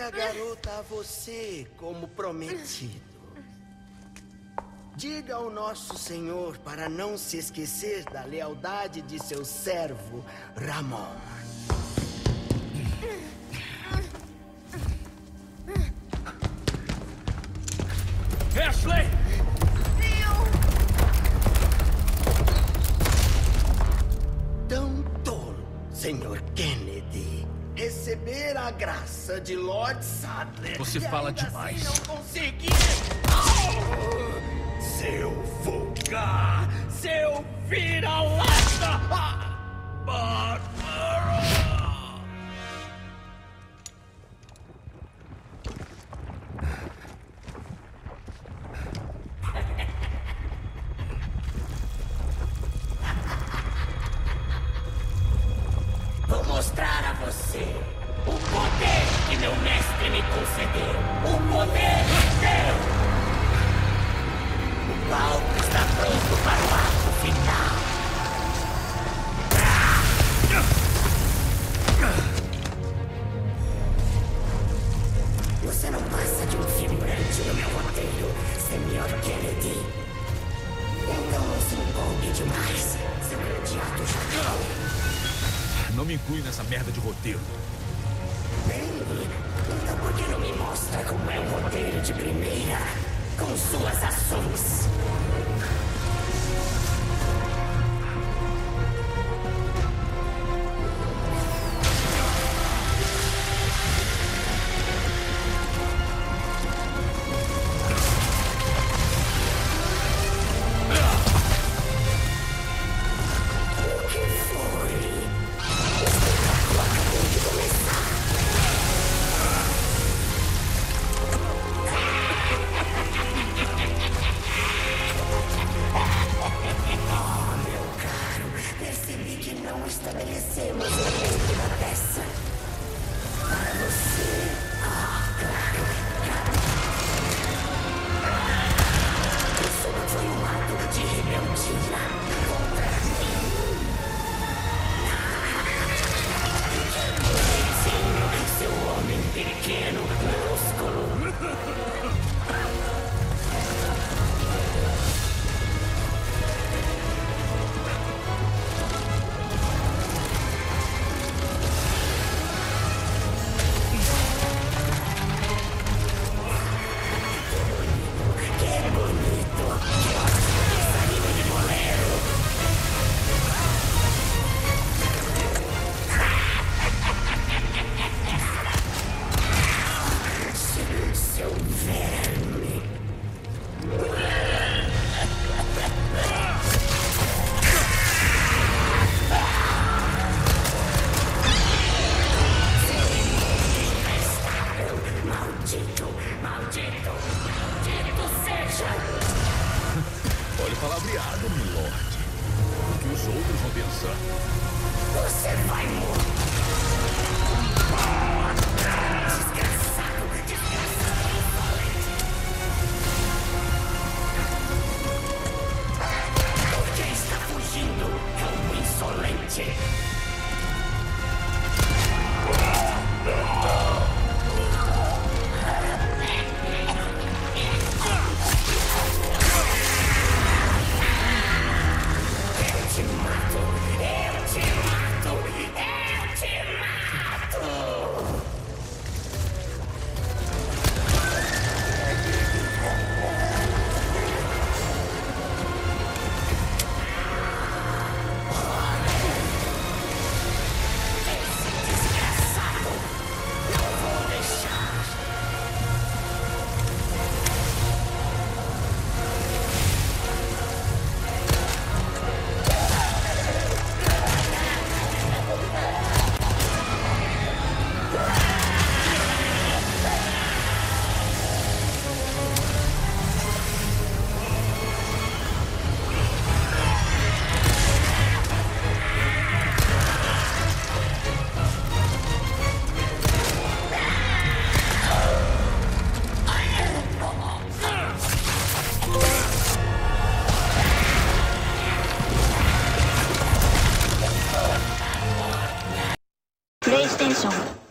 a garota a você, como prometido. Diga ao nosso senhor para não se esquecer da lealdade de seu servo, Ramon. Ashley! Tão tolo, Sr. Kennedy. Receber a graça de Lord Sadler. Você fala ainda demais. Assim não conseguir. Seu vulgar! Seu vira-lata! Bárbaro! Vou mostrar a você o poder que meu mestre me concedeu. O poder meu! O palco está pronto para o ato final. Você não passa de um figurante no meu roteiro, Sr. Kennedy. Então não se empolgue demais, seu gladiador chapéu. Não me inclui nessa merda de roteiro. Bem, então por que não me mostra como é um roteiro de primeira? Com suas ações. Estabelecemos o tempo da peça. Para você. Claro. Isso não foi um ato de rebeldia contra mim. Sim, seu homem pequeno, minúsculo. Maldito seja! Olha o palavreado, milord. O que os outros vão pensar? Você vai morrer! Desgraçado! Por que está fugindo, cão insolente? PlayStation